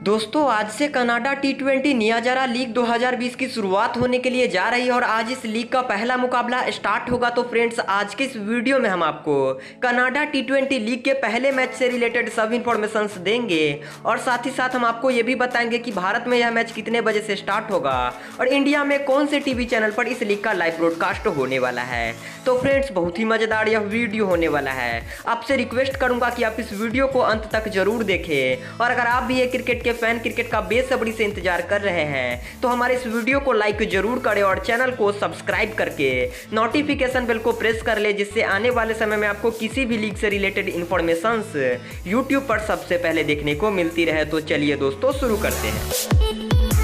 दोस्तों आज से कनाडा टी20 नियाज़ारा लीग 2020 की शुरुआत होने के लिए जा रही है और आज इस लीग का पहला मुकाबला स्टार्ट होगा। तो फ्रेंड्स आज के इस वीडियो में हम आपको कनाडा टी20 लीग के पहले मैच से रिलेटेड सब इन्फॉर्मेशंस देंगे और साथ ही साथ हम आपको ये भी बताएंगे कि भारत में यह मैच कितने बजे से स्टार्ट होगा और इंडिया में कौन से टीवी चैनल पर इस लीग का लाइव ब्रॉडकास्ट होने वाला है। तो फ्रेंड्स बहुत ही मज़ेदार यह वीडियो होने वाला है। आपसे रिक्वेस्ट करूंगा कि आप इस वीडियो को अंत तक जरूर देखें और अगर आप भी ये क्रिकेट के फैन क्रिकेट का बेसब्री से इंतजार कर रहे हैं तो हमारे इस वीडियो को लाइक जरूर करें और चैनल को सब्सक्राइब करके नोटिफिकेशन बेल को प्रेस कर ले, जिससे आने वाले समय में आपको किसी भी लीग से रिलेटेड इंफॉर्मेशंस यूट्यूब पर सबसे पहले देखने को मिलती रहे। तो चलिए दोस्तों शुरू करते हैं।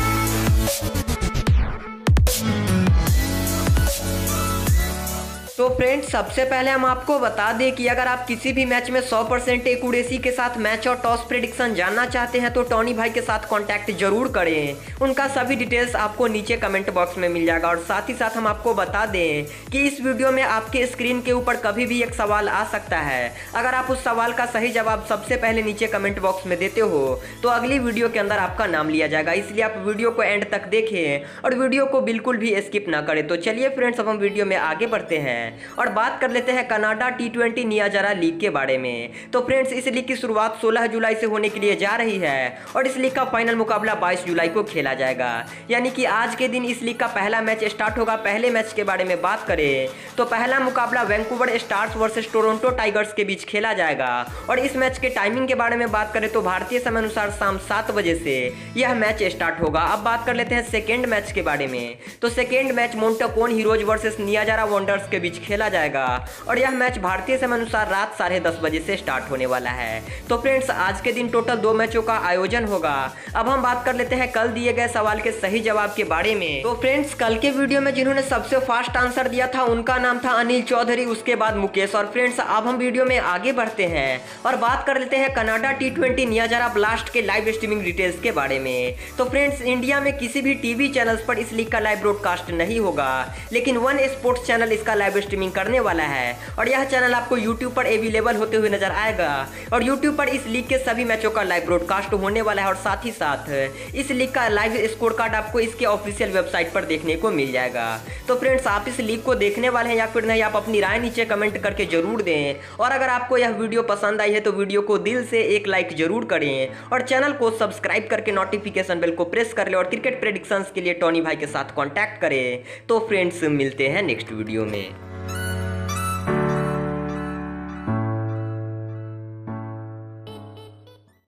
तो फ्रेंड्स सबसे पहले हम आपको बता दें कि अगर आप किसी भी मैच में 100% एक्यूरेसी के साथ मैच और टॉस प्रेडिक्शन जानना चाहते हैं तो टॉनी भाई के साथ कांटेक्ट जरूर करें। उनका सभी डिटेल्स आपको नीचे कमेंट बॉक्स में मिल जाएगा। और साथ ही साथ हम आपको बता दें कि इस वीडियो में आपके स्क्रीन के ऊपर कभी भी एक सवाल आ सकता है। अगर आप उस सवाल का सही जवाब सबसे पहले नीचे कमेंट बॉक्स में देते हो तो अगली वीडियो के अंदर आपका नाम लिया जाएगा, इसलिए आप वीडियो को एंड तक देखें और वीडियो को बिल्कुल भी स्किप ना करें। तो चलिए फ्रेंड्स अब हम वीडियो में आगे बढ़ते हैं और बात कर लेते हैं कनाडा टी20 नियाज़ारा लीग के बारे में। तो फ्रेंड्स इस लीग की शुरुआत 16 जुलाई से होने के लिए जा रही है और इस लीग का फाइनल मुकाबला 22 जुलाई को खेला जाएगा, यानी कि आज के दिन इस लीग का पहला मैच स्टार्ट होगा। पहले मैच के बारे में बात करें तो पहला मुकाबला Vancouver Stars versus Toronto Tigers के बीच खेला जाएगा और इस मैच के टाइमिंग के बारे में बात करें तो भारतीय समय अनुसार शाम 7 बजे से यह मैच स्टार्ट होगा। अब बात कर लेते हैं सेकेंड मैच के बारे में। तो सेकेंड मैच मोंटेकोन हीरोज वर्सेस नियाज़ारा वंडर्स के बीच खेला जाएगा और यह मैच भारतीय समय अनुसार रात 10:30 बजे से स्टार्ट होने वाला है। तो फ्रेंड्स आज के दिन टोटल 2 मैचों का आयोजन होगा। अब हम बात कर लेते हैं कल दिए गए सवाल के सही जवाब के बारे में। तो फ्रेंड्स कल के वीडियो में जिन्होंने सबसे फास्ट आंसर दिया था उनका नाम था अनिल चौधरी, उसके बाद मुकेश। और फ्रेंड्स अब हम वीडियो में आगे बढ़ते हैं और बात कर लेते हैं कनाडा टी20 नियाज़ारा ब्लास्ट के लाइव स्ट्रीमिंग डिटेल्स के बारे में। तो फ्रेंड्स इंडिया में किसी भी टीवी चैनल्स पर इस लीग का लाइव ब्रॉडकास्ट नहीं होगा, लेकिन वन स्पोर्ट्स चैनल इसका लाइव स्ट्रीमिंग करने वाला है और यह चैनल आपको YouTube पर अवेलेबल होते हुए नजर आएगा और YouTube पर इस लीग के सभी मैचों का लाइव ब्रॉडकास्ट होने वाला है और साथ ही साथ इस लीग का लाइव स्कोर कार्ड आपको इसके ऑफिशियल वेबसाइट पर देखने को मिल जाएगा। तो फ्रेंड्स आप इस लीग को देखने वाले हैं या फिर नहीं, आप अपनी राय नीचे कमेंट करके जरूर दें और अगर आपको यह वीडियो पसंद आई है तो वीडियो को दिल से एक लाइक जरूर करें और चैनल को सब्सक्राइब करके नोटिफिकेशन बेल को प्रेस कर ले और क्रिकेट प्रेडिक्शंस के लिए टॉनी भाई के साथ कॉन्टैक्ट करें। तो फ्रेंड्स मिलते हैं नेक्स्ट वीडियो में।